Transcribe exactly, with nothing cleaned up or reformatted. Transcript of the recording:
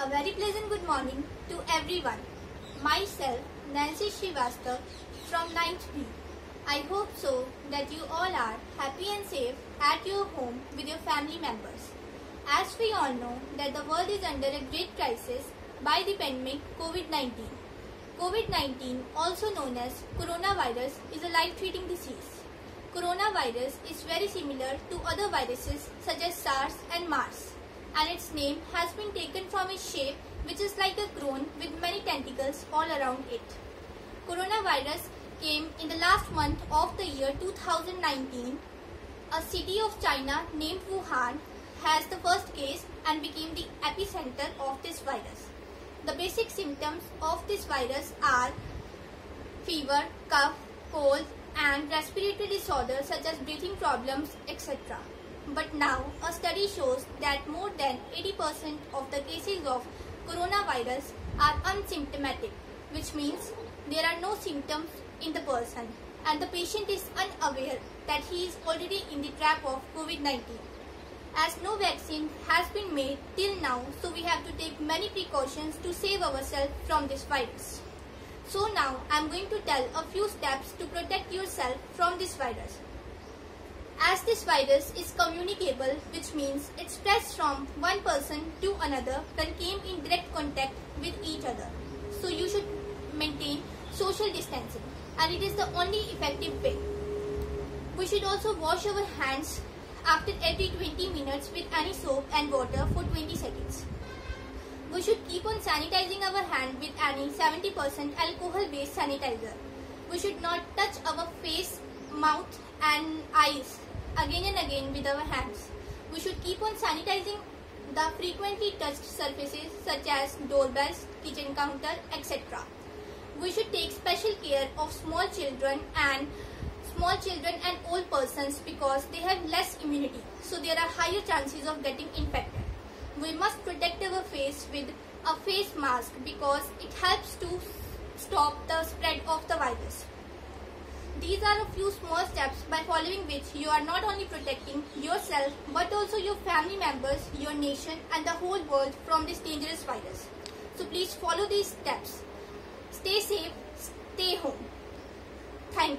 A very pleasant good morning to everyone. Myself, Nancy Srivastava from ninth B. I hope so that you all are happy and safe at your home with your family members. As we all know that the world is under a great crisis by the pandemic COVID nineteen. COVID nineteen, also known as coronavirus, is a life-threatening disease. Coronavirus is very similar to other viruses such as SARS and MERS, and its name has been taken from its shape, which is like a crown with many tentacles all around it. Coronavirus came in the last month of the year two thousand nineteen. A city of China named Wuhan has the first case and became the epicenter of this virus. The basic symptoms of this virus are fever, cough, cold, and respiratory disorders such as breathing problems, et cetera. But now, a study shows that more than eighty percent of the cases of coronavirus are asymptomatic, which means there are no symptoms in the person and the patient is unaware that he is already in the trap of COVID nineteen. As no vaccine has been made till now, so we have to take many precautions to save ourselves from this virus. So now I am going to tell a few steps to protect yourself from this virus. As this virus is communicable, which means it spreads from one person to another when came in direct contact with each other. So you should maintain social distancing, and it is the only effective way. We should also wash our hands after every twenty minutes with any soap and water for twenty seconds. We should keep on sanitizing our hand with any seventy percent alcohol based sanitizer. We should not touch our face, mouth and eyes again and again with our hands. We should keep on sanitizing the frequently touched surfaces such as doorbells, kitchen counter, et cetera. We should take special care of small children and small children and old persons because they have less immunity, so there are higher chances of getting infected. We must protect our face with a face mask because it helps to stop the spread of the virus. These are a few small steps by following which you are not only protecting yourself but also your family members, your nation and the whole world from this dangerous virus. So please follow these steps. Stay safe, stay home. Thank you.